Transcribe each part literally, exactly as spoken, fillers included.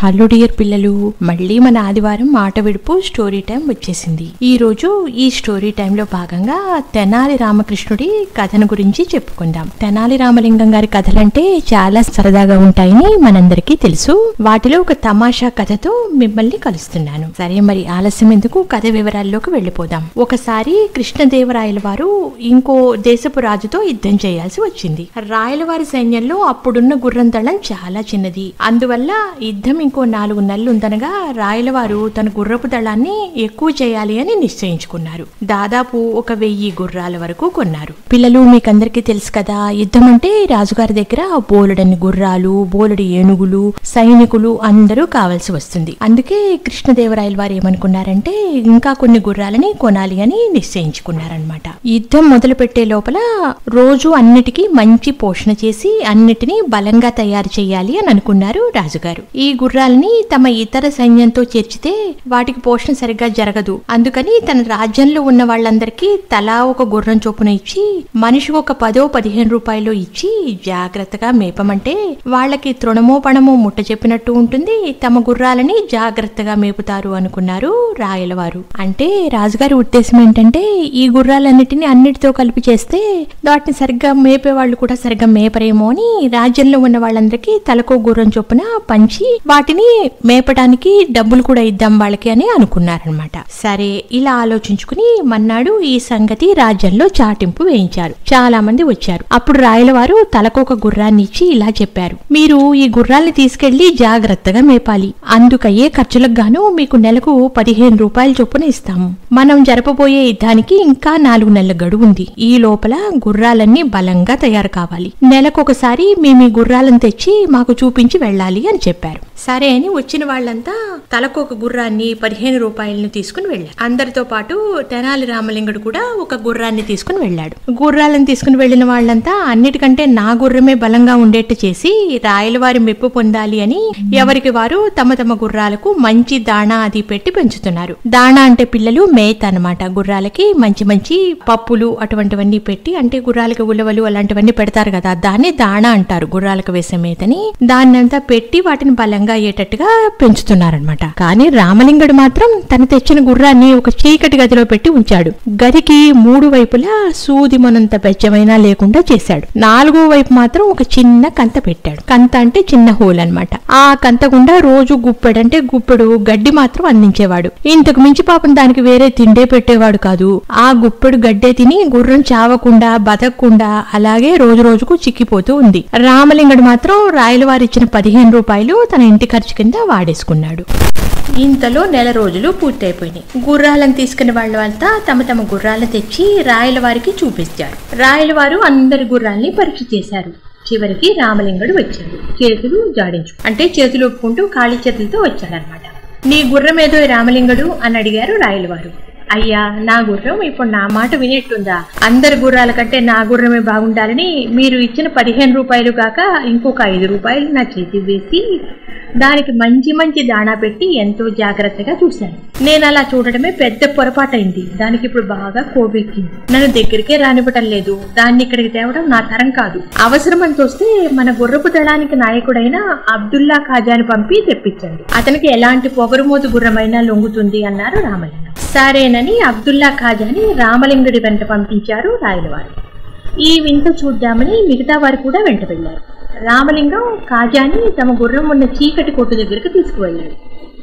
Hello dear పిల్లలు, మళ్ళీ మన ఆదివారం మాట విడుపు స్టోరీ టైం వచ్చేసింది. ఈ రోజు ఈ స్టోరీ టైంలో భాగంగా తెనాలి రామకృష్ణుడి కథను గురించి చెప్పుకుందాం. తెనాలి రామలింగం గారి కథలంటే చాలా సరదాగా ఉంటాయని మనందరికీ తెలుసు. వాటిలో ఒక తమాషా కథతో మిమ్మల్ని కలుస్తున్నాను. సరే, మరి ఆలస్యం ఎందుకు, కథ వివరాల్లోకి వెళ్లిపోదాం. ఒకసారి కృష్ణదేవరాయల వారు ఇంకో దేశపు రాజుతో యుద్ధం చేయాల్సి వచ్చింది. రాయలవారి సైన్యంలో అప్పుడున్న గుర్రం దళం చాలా చిన్నది. అందువల్ల యుద్ధం ఇంకో నాలుగు నెలలు ఉందనగా రాయలవారు తన గుర్రపు దళాన్ని ఎక్కువ చేయాలి అని నిశ్చయించుకున్నారు. దాదాపు ఒక వెయ్యి గుర్రాల వరకు కొన్నారు. పిల్లలు, మీకందరికీ తెలుసు కదా, యుద్ధం అంటే రాజుగారి దగ్గర బోలెడన్ని గుర్రాలు, బోలెడు ఏనుగులు, సైనికులు అందరూ కావాల్సి వస్తుంది. అందుకే కృష్ణదేవరాయల వారు ఏమనుకున్నారంటే ఇంకా కొన్ని గుర్రాలని కొనాలి అని నిశ్చయించుకున్నారనమాట. యుద్ధం మొదలు పెట్టే లోపల రోజు అన్నిటికీ మంచి పోషణ చేసి అన్నిటినీ బలంగా తయారు చేయాలి అని అనుకున్నారు రాజుగారు. ఈ గుర్రాలని తమ ఇతర సైన్యంతో చేర్చితే వాటికి పోషణ సరిగ్గా జరగదు. అందుకని తన రాజ్యంలో ఉన్న వాళ్ళందరికీ తలా ఒక గుర్రం చొప్పున ఇచ్చి మనిషికి ఒక పదో పదిహేను రూపాయలు ఇచ్చి జాగ్రత్తగా మేపమంటే వాళ్ళకి తృణమో పణమో ముట్ట చెప్పినట్టు ఉంటుంది. తమ గుర్రాలని జాగ్రత్తగా మేపుతారు అనుకున్నారు రాయలవారు. అంటే రాజుగారి ఉద్దేశం ఏంటంటే ఈ గుర్రాలన్నిటిని అన్నిటితో కలిపి చేస్తే వాటిని సరిగ్గా మేపే వాళ్ళు కూడా సరిగ్గా మేపరేమో అని రాజ్యంలో ఉన్న వాళ్ళందరికీ తలకో గుర్రం చొప్పున పంచి వాటిని మేపడానికి డబ్బులు కూడా ఇద్దాం వాళ్ళకి అని అనుకున్నారనమాట. సరే, ఇలా ఆలోచించుకుని మన్నాడు ఈ సంగతి రాజ్యంలో చాటింపు వేయించారు. చాలా మంది వచ్చారు. అప్పుడు రాయలవారు తలకొక గుర్రాన్ని ఇచ్చి ఇలా చెప్పారు: మీరు ఈ గుర్రాల్ని తీసుకెళ్లి జాగ్రత్తగా మేపాలి. అందుకయ్యే ఖర్చులకు గాను మీకు నెలకు పదిహేను రూపాయల చొప్పున ఇస్తాము. మనం జరపబోయే యుద్ధానికి ఇంకా నాలుగు నెలల గడువు ఉంది. ఈ లోపల గుర్రాలన్నీ బలంగా తయారు కావాలి. నెలకొకసారి మేము ఈ గుర్రాలను తెచ్చి మాకు చూపించి వెళ్ళాలి అని చెప్పారు. సరే అని వచ్చిన వాళ్ళంతా తలకొక గుర్రాన్ని పదిహేను రూపాయలను తీసుకుని వెళ్ళారు. అందరితో పాటు తెనాలి రామలింగుడు కూడా ఒక గుర్రాన్ని తీసుకుని వెళ్ళాడు. గుర్రాలను తీసుకుని వెళ్లిన వాళ్ళంతా అన్నిటికంటే నా గుర్రమే బలంగా ఉండేట్టు చేసి రాయలవారి మెప్పు పొందాలి అని ఎవరికి వారు తమ తమ గుర్రాలకు మంచి దాణా అది పెట్టి పెంచుతున్నారు. దాణా అంటే పిల్లలు మేత అన్నమాట. గుర్రాలకి మంచి మంచి పప్పులు అటువంటివన్నీ పెట్టి, అంటే గుర్రాలకి ఉలవలు అలాంటివన్నీ పెడతారు కదా, దాన్ని దాణా అంటారు. గుర్రాలకు వేసే మేతని దాన్నంతా పెట్టి వాటిని బలంగా అయ్యేటట్టుగా పెంచుతున్నారనమాట. కానీ రామలింగుడు మాత్రం తను తెచ్చిన గుర్రాన్ని ఒక చీకటి గదిలో పెట్టి ఉంచాడు. గదికి మూడు వైపులా సూది మనంత బెచ్చమైనా లేకుండా చేశాడు. నాలుగో వైపు మాత్రం ఒక చిన్న కంత పెట్టాడు. కంత అంటే చిన్న హోల్ అనమాట. ఆ కంత గుండా రోజు గుప్పెడు అంటే గుప్పెడు గడ్డి మాత్రం అందించేవాడు. ఇంతకు మించి పాపం దానికి వేరే తిండే పెట్టేవాడు కాదు. ఆ గుప్పెడు గడ్డే తిని గుర్రం చావకుండా బతకకుండా అలాగే రోజు రోజుకు చిక్కిపోతూ ఉంది. రామలింగుడు మాత్రం రాయలవారు ఇచ్చిన పదిహేను రూపాయలు తన ఇంటి ఖర్చు కింద వాడేసుకున్నాడు. ఇంతలో నెల రోజులు పూర్తయిపోయినాయి. గుర్రాలను తీసుకునే వాళ్ళంతా తమ తమ గుర్రాలను తెచ్చి రాయలవారికి చూపించారు. రాయలవారు అందరి గుర్రాల్ని పరీక్ష చేశారు. చివరికి రామలింగుడు వచ్చాడు. చేతులు జాడించు అంటే చేతులు ఒప్పుకుంటూ ఖాళీ చేతులతో వచ్చాడనమాట. నీ గుర్రం ఏదో రామలింగుడు అని అడిగారు రాయలవారు. అయ్యా, నా గుర్రం ఇప్పుడు నా మాట వినేట్టుందా? అందరి గుర్రాల కంటే నా గుర్రమే బాగుండాలని మీరు ఇచ్చిన పదిహేను రూపాయలు కాక ఇంకొక ఐదు రూపాయలు నా చేతి వేసి దానికి మంచి మంచి దాణా పెట్టి ఎంతో జాగ్రత్తగా చూశాను. నేను అలా చూడటమే పెద్ద పొరపాటైంది. దానికి ఇప్పుడు బాగా కోబెక్కింది. నన్ను దగ్గరికే రానివ్వటం లేదు. దాన్ని ఇక్కడికి తేవడం నా తరం కాదు. అవసరం అని చూస్తే మన గుర్రపు దళానికి నాయకుడైన అబ్దుల్లా ఖాజాను పంపి తెప్పించండి. అతనికి ఎలాంటి పొగరుమోతు గుర్రమైనా లొంగుతుంది అన్నారు రామలింగం. సరేనని అబ్దుల్లా ఖాజాని రామలింగుడి వెంట పంపించారు రాయలవారు. ఈ వింత చూద్దామని మిగతా వారు కూడా వెంట వెళ్లారు. రామలింగం ఖాజాని తమ గుర్రం ఉన్న చీకటి కొట్టు దగ్గరకు తీసుకువెళ్ళాడు.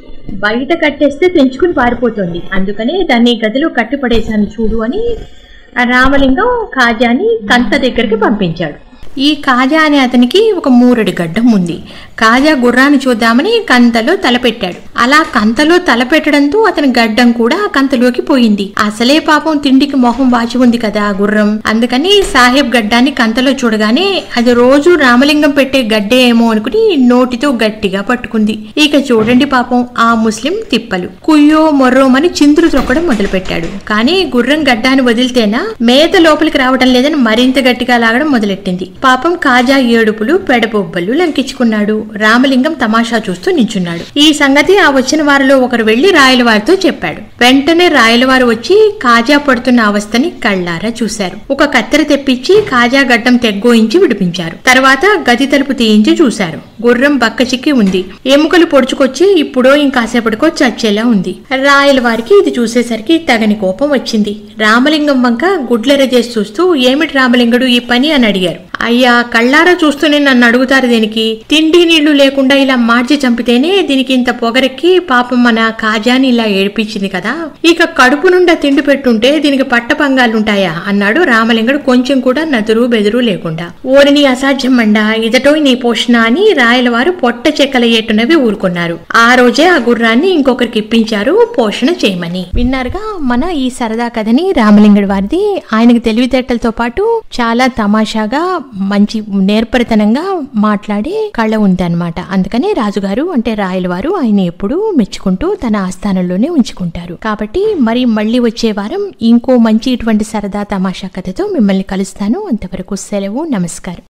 బయట కట్టేస్తే తెంచుకుని పారిపోతుంది, అందుకనే దాన్ని గదిలో కట్టిపడేశాను చూడు అని రామలింగం ఖాజాని కంత దగ్గరికి పంపించాడు. ఈ కాజా అనే అతనికి ఒక మూరెడు గడ్డం ఉంది. కాజా గుర్రాన్ని చూద్దామని కంతలో తలపెట్టాడు. అలా కంతలో తలపెట్టడంతో అతని గడ్డం కూడా కంతలోకి పోయింది. అసలే పాపం తిండికి మొహం వాచి ఉంది కదా గుర్రం. అందుకని సాహెబ్ గడ్డాన్ని కంతలో చూడగానే అది రోజు రామలింగం పెట్టే గడ్డే ఏమో అనుకుని నోటితో గట్టిగా పట్టుకుంది. ఇక చూడండి పాపం ఆ ముస్లిం తిప్పలు కుయ్యో మొర్రోమని చిందులు త్రొక్కడం మొదలు పెట్టాడు. కానీ గుర్రం గడ్డాన్ని వదిలితేనా మేత లోపలికి రావడం లేదని మరింత గట్టిగా లాగడం మొదలెట్టింది. పాపం కాజా ఏడుపులు పెడబొబ్బలు లంకించుకున్నాడు. రామలింగం తమాషా చూస్తూ నించున్నాడు. ఈ సంగతి ఆ వచ్చిన వారిలో ఒకరు వెళ్లి రాయలవారితో చెప్పాడు. వెంటనే రాయలవారు వచ్చి కాజా పడుతున్న అవస్థని కళ్ళారా చూశారు. ఒక కత్తెర తెప్పించి కాజా గడ్డం తెగ్గోయించి విడిపించారు. తర్వాత గది తలుపు తీయించి చూశారు. గుర్రం బక్కచిక్కి ఉంది. ఎముకలు పొడుచుకొచ్చి ఇప్పుడో ఇంకాసేపటికో చచ్చేలా ఉంది. రాయలవారికి ఇది చూసేసరికి తగని కోపం వచ్చింది. రామలింగం వంక గుడ్లెరజేసి చూస్తూ ఏమిటి రామలింగుడు ఈ పని అని అడిగారు. అయ్యా, కళ్ళారా చూస్తూనే నన్ను అడుగుతారు దేనికి? తిండి నీళ్లు లేకుండా ఇలా మార్చి చంపితేనే దీనికి ఇంత పొగరెక్కి పాపం మన కాజాని ఇలా ఏడిపించింది కదా. ఇక కడుపు నుండా తిండి పెట్టుంటే దీనికి పట్ట పంగాలుంటాయా అన్నాడు రామలింగుడు కొంచెం కూడా నదురు బెదురు లేకుండా. ఓరిని అసాధ్యం మండా, ఇదటో నీ పోషణ అని రాయలవారు పొట్ట చెక్కల ఏటునవి ఊరుకున్నారు. ఆ రోజే ఆ గుర్రాన్ని ఇంకొకరికి ఇప్పించారు పోషణ చేయమని. విన్నారుగా మన ఈ సరదా కథని. రామలింగుడి వారిది ఆయనకు తెలివితేటలతో పాటు చాలా తమాషాగా మంచి నేర్పరితనంగా మాట్లాడే కళ ఉంది అనమాట. అందుకనే రాజుగారు అంటే రాయలవారు ఆయన ఎప్పుడూ మెచ్చుకుంటూ తన ఆస్థానంలోనే ఉంచుకుంటారు. కాబట్టి మరి మళ్ళీ వచ్చే వారం ఇంకో మంచి ఇటువంటి సరదా తమాషా కథతో మిమ్మల్ని కలుస్తాను. అంతవరకు సెలవు, నమస్కారం.